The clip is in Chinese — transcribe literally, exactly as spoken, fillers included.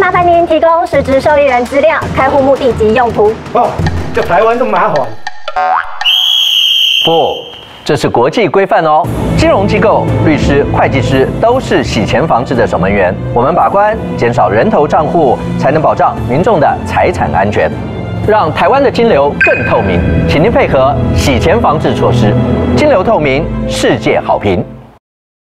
麻烦您提供实质受益人资料、开户目的及用途。 哦，这台湾这么麻烦。 不，这是国际规范哦。金融机构、律师、会计师都是洗钱防治的守门员。我们把关，减少人头账户，才能保障民众的财产安全，让台湾的金流更透明。请您配合洗钱防治措施，金流透明，世界好评。